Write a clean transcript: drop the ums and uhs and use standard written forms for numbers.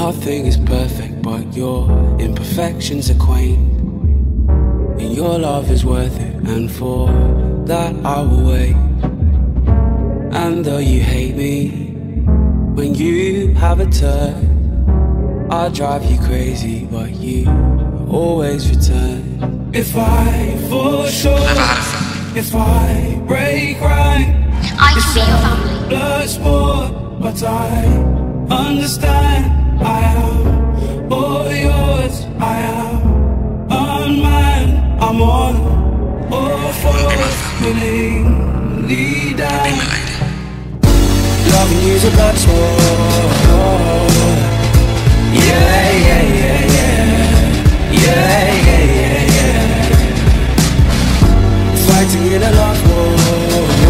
Nothing is perfect, but your imperfections are quaint, and your love is worth it, and for that I will wait. And though you hate me, when you have a turn, I drive you crazy, but you always return. If I fall short, if I break right, I can be your family. Bloodsport, but I understand I am all yours. I am unmanned. I'm on all fours, willingly down. Loving you's a Bloodsport. Yeah, yeah, yeah, yeah. Yeah, yeah, yeah, yeah. Fighting in a love war.